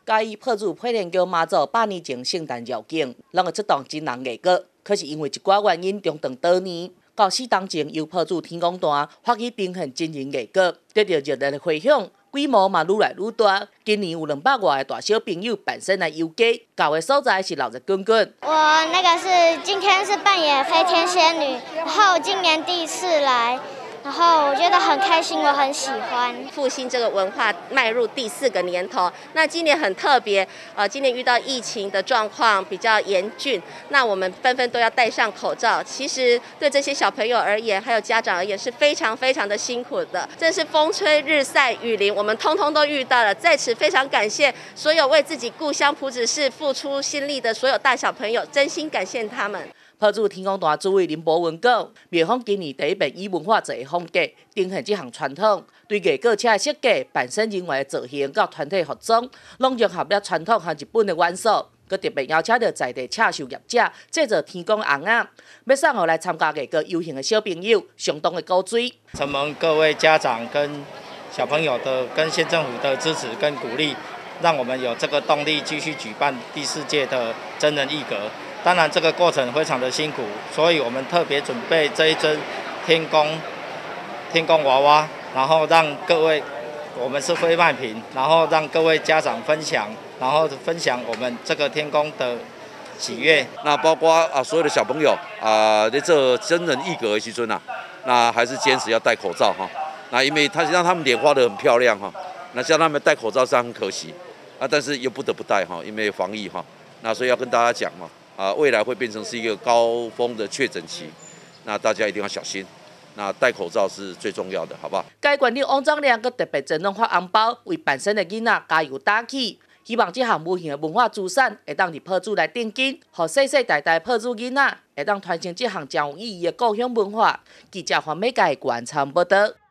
嘉义破主配田宫妈祖8年前圣诞绕境，拢会出动真人艺术，可是因为一寡原因中断多年。到4当前，由破主天公坛发起呈现真人艺术，得到热烈的回响。 规模嘛愈来愈大，今年有200外个大小朋友扮身来游街，到的所在是老热滚滚。 我今天是扮演飞天仙女，然后今年第1次来，然后我觉得很开心，我很喜欢。 复兴这个文化迈入第4个年头，那今年很特别，今年遇到疫情的状况比较严峻，那我们纷纷都要戴上口罩。其实对这些小朋友而言，还有家长而言，是非常非常的辛苦的。真是风吹日晒雨淋，我们通通都遇到了。在此非常感谢所有为自己故乡朴子市付出心力的所有大小朋友，真心感谢他们。 破主天公坛主委林博文讲，庙方今年第1遍以文化节的风格呈现这项传统，对艺术车的设计、扮身人员的造型，到团体服装，拢融合了传统和日本的元素。佮特别邀请到在地刺绣业者制作天公红仔，要送予来参加艺术游行的小朋友相当的鼓吹。 承蒙各位家长跟小朋友的跟县政府的支持跟鼓励，让我们有这个动力继续举办第4届的真人艺阁。 当然，这个过程非常的辛苦，所以我们特别准备这一尊天公娃娃，然后让各位，我们是非卖品，然后让各位家长分享，然后分享我们这个天公的喜悦。 那包括所有的小朋友在这真人艺阁的时阵那还是坚持要戴口罩哈。那因为让他们脸画得很漂亮哈，那叫他们戴口罩是很可惜但是又不得不戴哈，因为防疫哈。那所以要跟大家讲嘛。 未来会变成是一个高峰的确诊期，那大家一定要小心。那戴口罩是最重要的，好不好？ 该馆长王章良佮特别赠送发红包，为扮身的囡仔加油打气。希望这项无形的文化资产会当伫破主来定根，予世世代代破主囡仔会当传承这项真有意义的故乡文化。记者黄美佳关参报道。